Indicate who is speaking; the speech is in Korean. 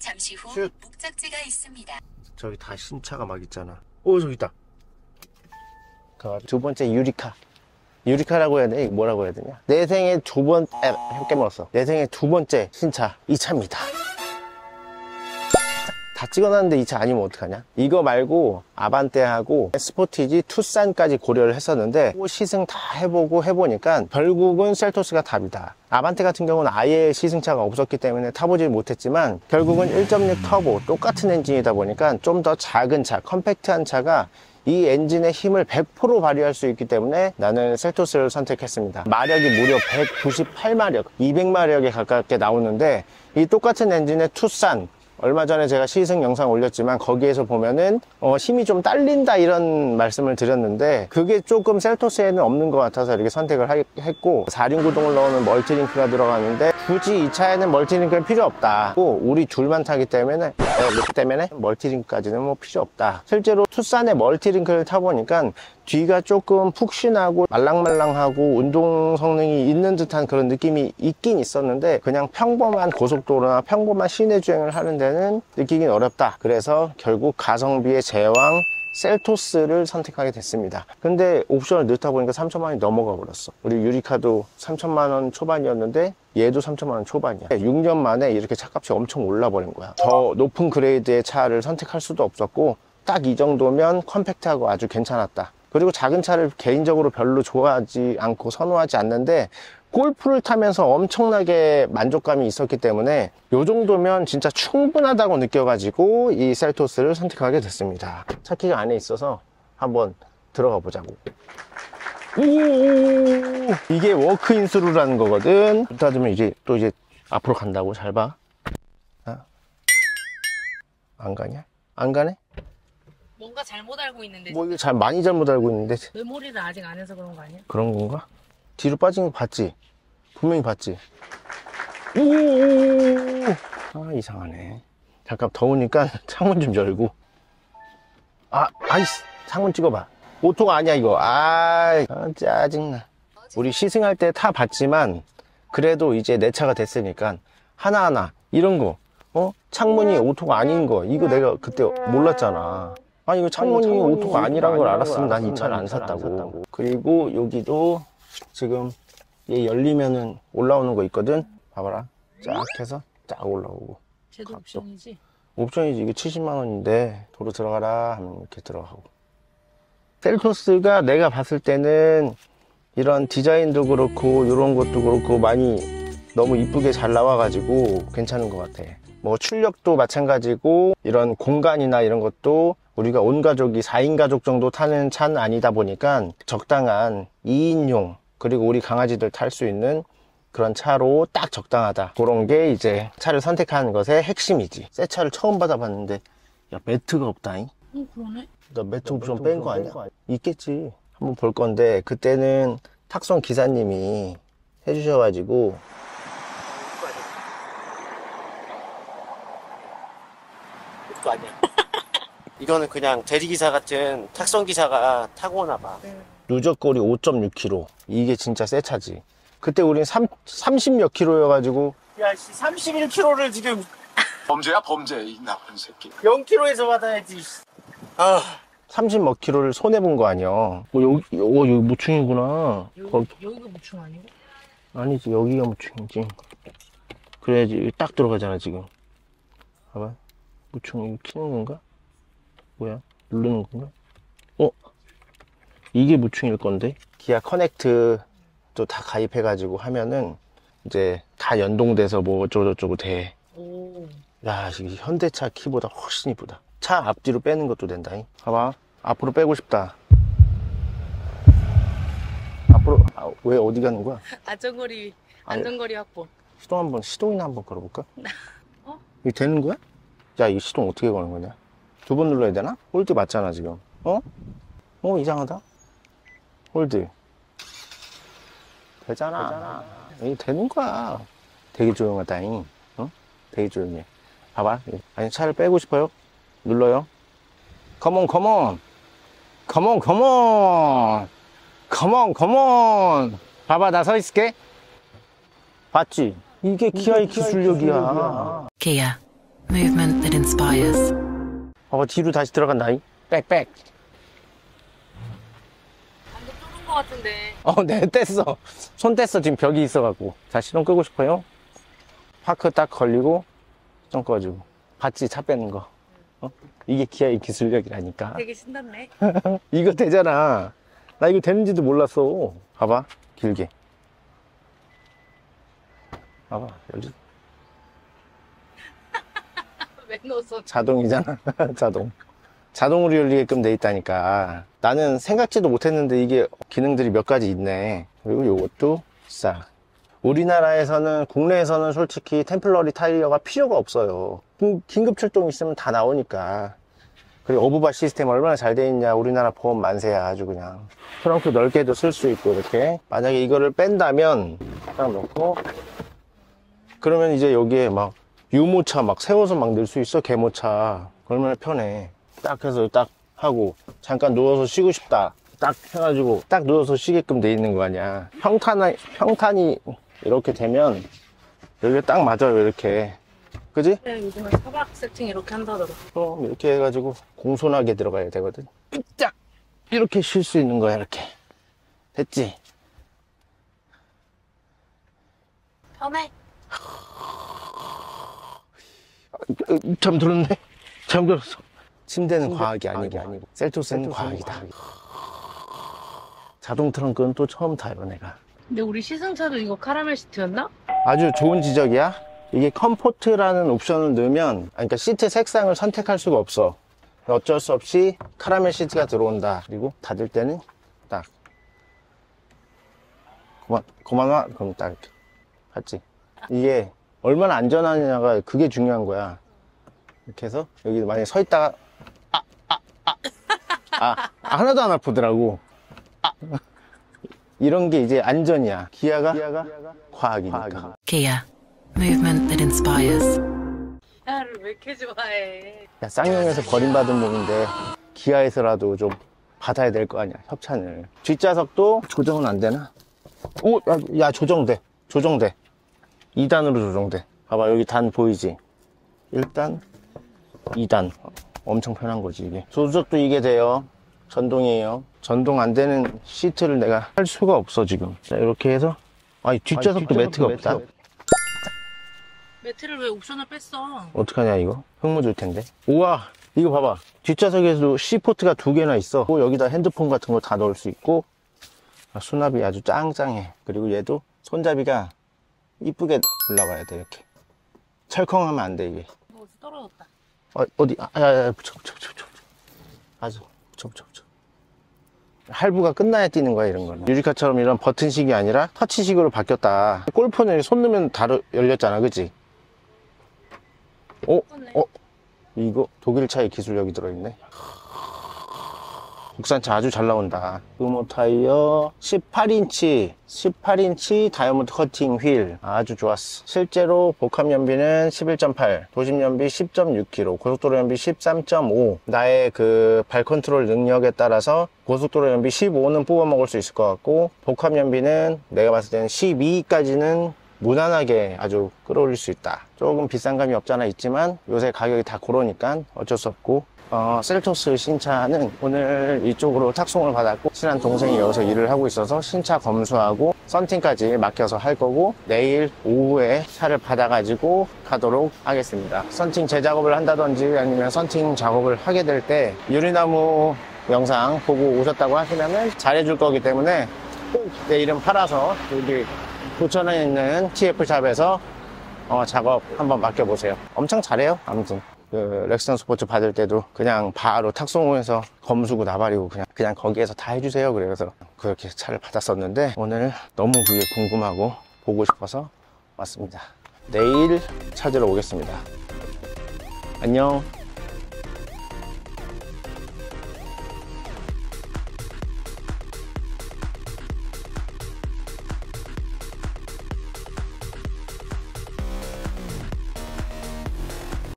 Speaker 1: 잠시 후
Speaker 2: 슛.
Speaker 1: 목적지가 있습니다.
Speaker 2: 저기 다 신차가 막 있잖아. 오, 저기 있다. 두 번째 유리카라고 해야 돼? 뭐라고 해야 되냐? 내 생애 형 깨물었어. 내 생애 두 번째 신차, 이 차입니다. 다 찍어놨는데 이 차 아니면 어떡하냐? 이거 말고 아반떼하고 스포티지, 투싼까지 고려를 했었는데 시승 다 해보니까 결국은 셀토스가 답이다. 아반떼 같은 경우는 아예 시승차가 없었기 때문에 타보질 못했지만 결국은 1.6 터보 똑같은 엔진이다 보니까 좀 더 작은 차, 컴팩트한 차가 이 엔진의 힘을 100% 발휘할 수 있기 때문에 나는 셀토스를 선택했습니다. 마력이 무려 198마력, 200마력에 가깝게 나오는데 이 똑같은 엔진의 투싼, 얼마 전에 제가 시승 영상 올렸지만 거기에서 보면은 힘이 좀 딸린다 이런 말씀을 드렸는데 그게 조금 셀토스에는 없는 것 같아서 이렇게 선택을 했고 4륜구동을 넣는 멀티링크가 들어가는데 굳이 이 차에는 멀티링크는 필요 없다. 우리 둘만 타기 때문에 멀티링크까지는 뭐 필요 없다. 실제로 투싼의 멀티링크를 타보니까 뒤가 조금 푹신하고 말랑말랑하고 운동 성능이 있는 듯한 그런 느낌이 있긴 있었는데 그냥 평범한 고속도로나 평범한 시내 주행을 하는 데는 느끼긴 어렵다. 그래서 결국 가성비의 제왕 셀토스를 선택하게 됐습니다. 근데 옵션을 넣다 보니까 3천만 원이 넘어가 버렸어. 우리 유리카도 3천만 원 초반이었는데 얘도 3천만 원 초반이야. 6년 만에 이렇게 차값이 엄청 올라 버린 거야. 더 높은 그레이드의 차를 선택할 수도 없었고 딱 이 정도면 컴팩트하고 아주 괜찮았다. 그리고 작은 차를 개인적으로 별로 좋아하지 않고 선호하지 않는데 골프를 타면서 엄청나게 만족감이 있었기 때문에 이 정도면 진짜 충분하다고 느껴가지고 이 셀토스를 선택하게 됐습니다. 차키가 안에 있어서 한번 들어가 보자고. 오, 이게 워크인스루라는 거거든. 문 닫으면 이제 앞으로 간다고. 잘 봐. 안 가냐? 안 가네?
Speaker 3: 뭔가 잘못 알고 있는데.
Speaker 2: 뭐 이거 많이 잘못 알고 있는데.
Speaker 3: 메모리를 아직 안 해서 그런 거 아니야?
Speaker 2: 그런 건가? 뒤로 빠진 거 봤지? 분명히 봤지? 오, 이상하네. 잠깐 더우니까 창문 좀 열고. 아이씨, 창문 찍어봐. 오토가 아니야 이거. 짜증나. 우리 시승할 때 타봤지만 그래도 이제 내 차가 됐으니까 하나하나 이런 거 창문이 오토가 아닌 거 이거 내가 그때 몰랐잖아. 이거 창문이 오토가 아니란 걸 알았으면 난 이 차를 안 샀다고. 그리고 여기도 지금 얘 열리면은 올라오는 거 있거든. 봐봐라. 쫙 해서 쫙 올라오고.
Speaker 3: 쟤도 옵션이지?
Speaker 2: 옵션이지. 이게 70만 원인데 도로 들어가라 하면 이렇게 들어가고. 셀토스가 내가 봤을 때는 이런 디자인도 그렇고 이런 것도 그렇고 많이 너무 이쁘게 잘 나와가지고 괜찮은 것 같아. 뭐 출력도 마찬가지고 이런 공간이나 이런 것도 우리가 온 가족이 4인 가족 정도 타는 차는 아니다 보니까 적당한 2인용 그리고 우리 강아지들 탈 수 있는 그런 차로 딱 적당하다. 그런 게 이제 차를 선택하는 것의 핵심이지. 새 차를 처음 받아봤는데 야 매트가 없다잉.
Speaker 3: 그러네.
Speaker 2: 나 매트 옵션 뺀 거 아니야? 있겠지. 한번 볼 건데 그때는 탁송 기사님이 해주셔가지고 그거 아니야. 이거는 그냥 대리기사 같은 탁송기사가 타고 오나 봐. 누적거리 5.6km. 이게 진짜 새 차지. 그때 우린 30몇 킬로여가지고 야, 31km를 지금
Speaker 4: 범죄야 범죄 이 나쁜 새끼.
Speaker 2: 0km에서 받아야지. 30몇 킬로를 손해본 거 아니야. 여기 무충이구나.
Speaker 3: 여기가 무충 아니고?
Speaker 2: 아니지, 여기가 무충이지. 그래야지 딱 들어가잖아 지금. 봐봐. 무충 이거 키는 건가? 뭐야? 누르는 건가? 이게 무충일 건데? 기아 커넥트 또 다 가입해가지고 하면은 이제 다 연동돼서 뭐 어쩌고저쩌고 돼.
Speaker 3: 오.
Speaker 2: 야, 현대차 키보다 훨씬 이쁘다. 차 앞뒤로 빼는 것도 된다. 봐봐. 앞으로 빼고 싶다. 앞으로, 왜 어디 가는 거야?
Speaker 3: 안전거리 확보.
Speaker 2: 시동이나 한번 걸어볼까? 이거 되는 거야? 야, 이거 시동 어떻게 거는 거냐? 2번 눌러야 되나? 홀드 맞잖아, 지금. 이상하다. 홀드. 되잖아. 이게 되는 거야. 되게 조용하다잉. 되게 조용해. 봐봐. 아니, 차를 빼고 싶어요? 눌러요. 컴온. 봐봐, 나 서 있을게. 봤지? 이게 기아의 기술력이야.
Speaker 1: 기아 Movement that inspires.
Speaker 2: 뒤로 다시 들어간다잉. 빽빽.
Speaker 3: 방금 뚫은 거 같은데.
Speaker 2: 네, 뗐어. 손 뗐어. 지금 벽이 있어갖고. 자, 시동 끄고 싶어요? 파크 딱 걸리고, 좀 꺼주고. 봤지? 차 빼는 거. 이게 기아의 기술력이라니까.
Speaker 3: 되게 신났네.
Speaker 2: 이거 되잖아. 나 이거 되는지도 몰랐어. 봐봐. 길게. 봐봐. 여기
Speaker 3: 왜 넣었어?
Speaker 2: 자동이잖아. 자동으로 열리게끔 돼 있다니까. 나는 생각지도 못했는데 이게 기능들이 몇 가지 있네. 그리고 요것도 싹. 우리나라에서는, 국내에서는 솔직히 템플러리 타이어가 필요가 없어요. 긴급 출동 있으면 다 나오니까. 그리고 오브바 시스템 얼마나 잘 돼 있냐. 우리나라 보험 만세야. 아주 그냥. 트렁크 넓게도 쓸 수 있고, 이렇게. 만약에 이거를 뺀다면, 딱 놓고, 그러면 이제 여기에 막, 유모차 막 세워서 막 넣을 수 있어. 개모차. 얼마나 편해. 딱 해서 딱 하고, 잠깐 누워서 쉬고 싶다. 딱 해가지고, 딱 누워서 쉬게끔 돼 있는 거 아니야. 평탄이 이렇게 되면, 여기가 딱 맞아요. 이렇게. 그지?
Speaker 3: 네, 요즘은 사각 세팅 이렇게 한다더라.
Speaker 2: 그럼 이렇게 해가지고 공손하게 들어가야 되거든. 딱 이렇게 쉴 수 있는 거야. 이렇게 됐지?
Speaker 3: 편해?
Speaker 2: 잠들었네. 잠들었어. 침대는 과학이 아니고 셀토스는 과학이다. 자동 트렁크는 또 처음 타요 내가.
Speaker 3: 근데 우리 시승차도 이거 카라멜 시트였나?
Speaker 2: 아주 좋은 지적이야. 이게 컴포트라는 옵션을 넣으면, 그러니까 시트 색상을 선택할 수가 없어. 어쩔 수 없이 카라멜 시트가 들어온다. 그리고 닫을 때는 딱 그만 와. 그럼 딱 이렇게. 봤지? 이게 얼마나 안전하냐가 그게 중요한 거야. 이렇게 해서 여기 만약에 서 있다가 하나도 안 아프더라고. 이런 게 이제 안전이야. 기아가 과학이니까.
Speaker 1: Kia. Movement that inspires.
Speaker 3: 기아를 왜 이렇게 좋아해?
Speaker 2: 야, 쌍용에서 버림받은 몸인데 기아에서라도 좀 받아야 될 거 아니야, 협찬을. 뒷좌석도 조정은 안 되나? 오, 야, 조정돼. 2단으로 조정돼. 봐봐, 여기 단 보이지? 1단, 2단. 엄청 편한 거지, 이게. 조수석도 이게 돼요. 전동이에요. 전동 안 되는 시트를 내가 할 수가 없어, 지금. 자, 이렇게 해서. 뒷좌석도 매트가 없다.
Speaker 3: 매트를 왜 옵션을 뺐어?
Speaker 2: 어떡하냐 이거? 흙무 줄 텐데. 우와, 이거 봐봐. 뒷좌석에도 C포트가 2개나 있어. 여기다 핸드폰 같은 거 다 넣을 수 있고, 수납이 아주 짱짱해. 그리고 얘도 손잡이가 이쁘게 올라가야 돼. 이렇게 철컹하면 안 돼 이게.
Speaker 3: 어디 떨어졌다.
Speaker 2: 어디? 야, 붙여. 아주 붙여. 할부가 끝나야 뛰는 거야, 이런 거는. 유리카처럼 이런 버튼식이 아니라 터치식으로 바뀌었다. 골프는 손 넣으면 다 열렸잖아, 그치? 이거 독일차의 기술력이 들어있네. 국산차 아주 잘 나온다. 금호 타이어 18인치 다이아몬드 커팅 휠 아주 좋았어. 실제로 복합 연비는 11.8, 도심 연비 10.6km, 고속도로 연비 13.5. 나의 그 발 컨트롤 능력에 따라서 고속도로 연비 15는 뽑아 먹을 수 있을 것 같고, 복합 연비는 내가 봤을 때는 12까지는 무난하게 아주 끌어올릴 수 있다. 조금 비싼 감이 없잖아 있지만 요새 가격이 다 그러니까 어쩔 수 없고, 셀토스 신차는 오늘 이쪽으로 탁송을 받았고, 친한 동생이 여기서 일을 하고 있어서 신차 검수하고 썬팅까지 맡겨서 할 거고, 내일 오후에 차를 받아가지고 가도록 하겠습니다. 썬팅 재작업을 한다든지 아니면 썬팅 작업을 하게 될 때 유리나무 영상 보고 오셨다고 하시면은 잘해줄 거기 때문에 꼭 내일은 팔아서 여기 부천에 있는 TF샵에서 작업 한번 맡겨보세요. 엄청 잘해요. 아무튼 그 렉스턴 스포츠 받을 때도 그냥 바로 탁송해서 검수고 나발이고 그냥 거기에서 다 해주세요. 그래서 그렇게 차를 받았었는데 오늘 너무 그게 궁금하고 보고 싶어서 왔습니다. 내일 찾으러 오겠습니다. 안녕.